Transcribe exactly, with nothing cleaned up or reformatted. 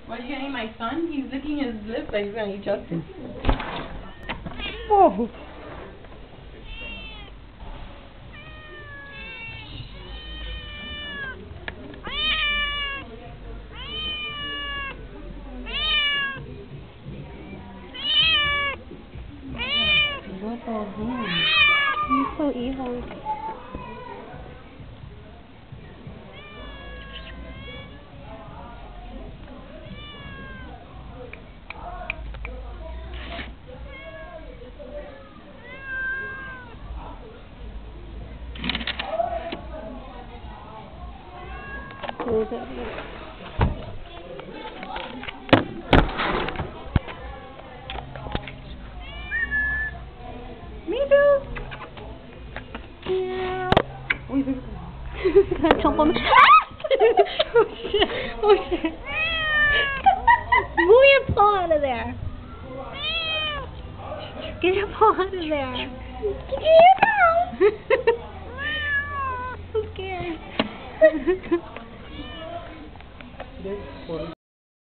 What, are you gonna eat my son? He's licking his lips like he's gonna eat Justin. Whoa. What the hell? You're so evil. Close it. Me too. Yeah. Oh, he's Can I jump on me? Oh shit. Oh shit. Move your paw out of there. Get your paw out of there. Get your paw. I'm scared. This one.